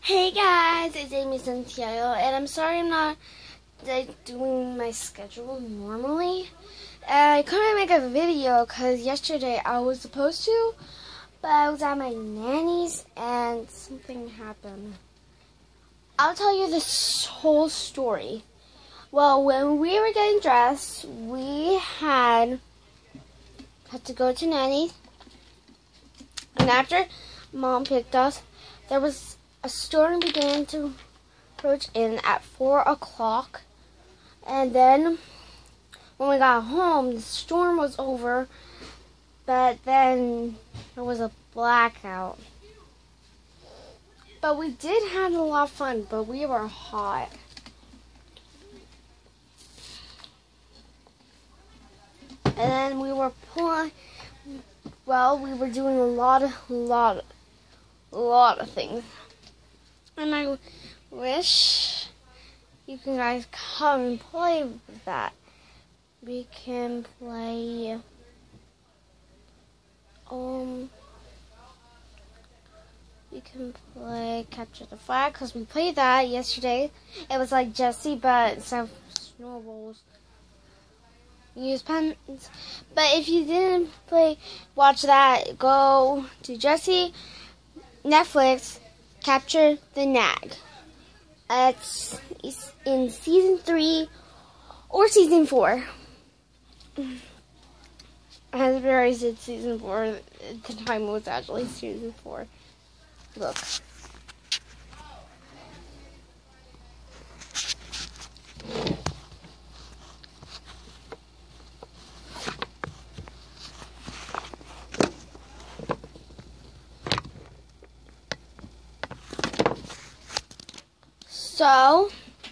Hey guys, it's Amy Santiago, and I'm sorry I'm not doing my schedule normally. I couldn't make a video because yesterday I was supposed to, but I was at my nanny's and something happened. I'll tell you this whole story. Well, when we were getting dressed, we had to go to nanny's, and after Mom picked us, there was a storm began to approach in at 4 o'clock, and then when we got home, the storm was over, but then there was a blackout. But we did have a lot of fun, but we were hot. And then we were pulling, well, we were doing a lot of things. And I wish you guys come and play with that. We can play capture the flag, because we played that yesterday. It was like Jesse, but instead of snowballs, you use pens. But if you didn't watch that, go to Jesse, Netflix, Capture the Nag. It's in season 3 or season 4. As Barry said, season 4. At the time it was actually season 4. Look. So,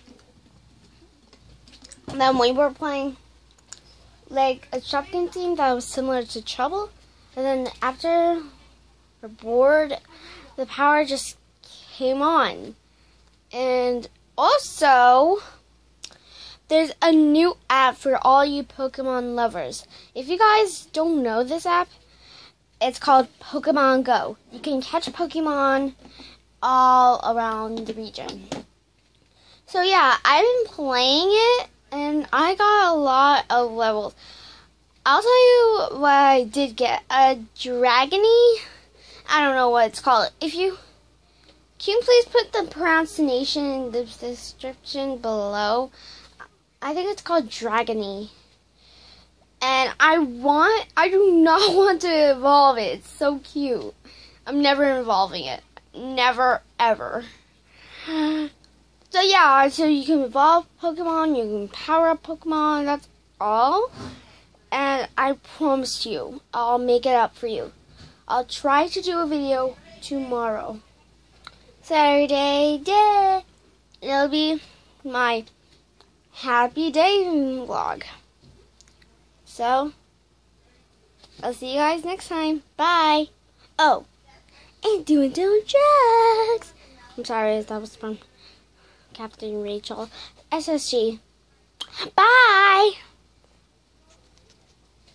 then we were playing like a shotgun team that was similar to Trouble. And then after we're bored, the power just came on. And also, there's a new app for all you Pokemon lovers. If you guys don't know this app, it's called Pokemon Go. You can catch Pokemon all around the region. So yeah, I've been playing it, and I got a lot of levels. I'll tell you what I did get. A Dragony? I don't know what it's called. Can you please put the pronunciation in the description below? I think it's called Dragony. And I do not want to evolve it. It's so cute. I'm never evolving it. Never, ever. So yeah, so you can evolve Pokemon, you can power up Pokemon, that's all. And I promise you, I'll make it up for you. I'll try to do a video tomorrow. Saturday day. It'll be my happy day vlog. So, I'll see you guys next time. Bye. Oh, and doing drugs. I'm sorry, that was fun. Captain Rachel, SSG. Bye!